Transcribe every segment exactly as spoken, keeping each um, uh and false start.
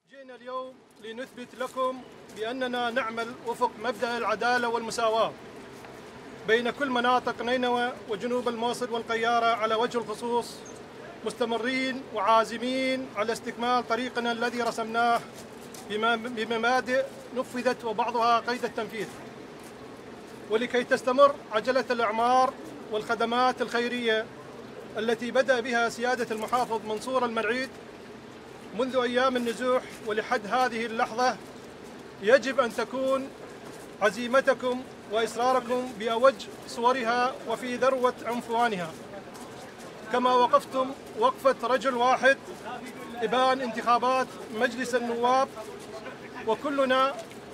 جئنا اليوم لنثبت لكم بأننا نعمل وفق مبدأ العدالة والمساواة بين كل مناطق نينوى وجنوب الموصل والقيارة على وجه الخصوص، مستمرين وعازمين على استكمال طريقنا الذي رسمناه بمبادئ نفذت وبعضها قيد التنفيذ، ولكي تستمر عجلة الإعمار والخدمات الخيرية التي بدأ بها سيادة المحافظ منصور المرعيد منذ أيام النزوح ولحد هذه اللحظة، يجب أن تكون عزيمتكم وإصراركم بأوج صورها وفي ذروة عنفوانها، كما وقفتم وقفة رجل واحد إبان انتخابات مجلس النواب، وكلنا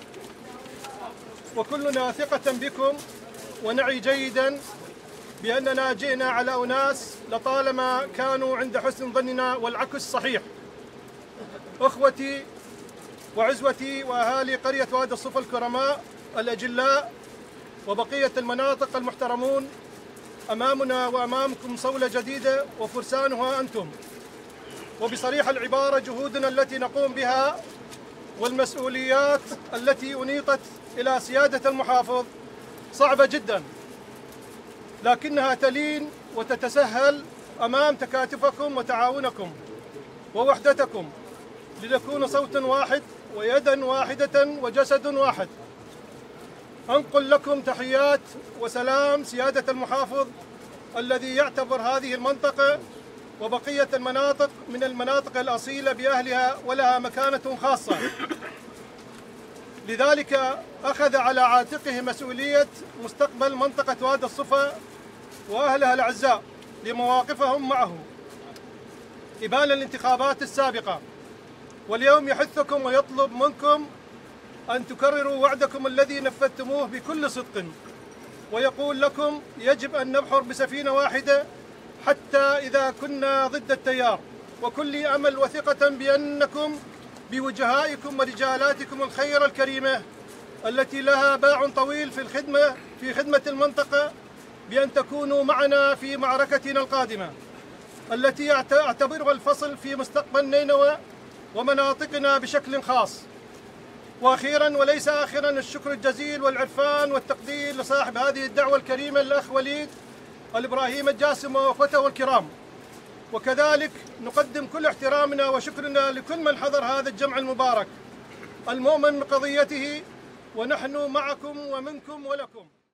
وكلنا ثقة بكم ونعي جيدا بأننا جئنا على أناس لطالما كانوا عند حسن ظننا والعكس صحيح. أخوتي وعزوتي وأهالي قرية وادي الصفا الكرماء الأجلاء وبقية المناطق المحترمون، أمامنا وأمامكم صولة جديدة وفرسانها أنتم، وبصريح العبارة جهودنا التي نقوم بها والمسؤوليات التي أنيطت إلى سيادة المحافظ صعبة جدا، لكنها تلين وتتسهل أمام تكاتفكم وتعاونكم ووحدتكم، لنكون صوت واحد ويدا واحدة وجسد واحد. أنقل لكم تحيات وسلام سيادة المحافظ الذي يعتبر هذه المنطقة وبقية المناطق من المناطق الأصيلة بأهلها ولها مكانة خاصة، لذلك أخذ على عاتقه مسؤولية مستقبل منطقة وادي الصفا وأهلها الأعزاء لمواقفهم معه إبان الانتخابات السابقة، واليوم يحثكم ويطلب منكم أن تكرروا وعدكم الذي نفذتموه بكل صدق، ويقول لكم يجب أن نبحر بسفينة واحدة حتى إذا كنا ضد التيار، وكل أمل وثقة بأنكم بوجهائكم ورجالاتكم الخير الكريمة التي لها باع طويل في الخدمة في خدمة المنطقة، بأن تكونوا معنا في معركتنا القادمة التي أعتبرها الفصل في مستقبل نينوى ومناطقنا بشكل خاص. وأخيرا وليس آخرا، الشكر الجزيل والعرفان والتقدير لصاحب هذه الدعوة الكريمة الأخ وليد الإبراهيم الجاسم وأخوته الكرام، وكذلك نقدم كل احترامنا وشكرنا لكل من حضر هذا الجمع المبارك المؤمن بقضيته، ونحن معكم ومنكم ولكم.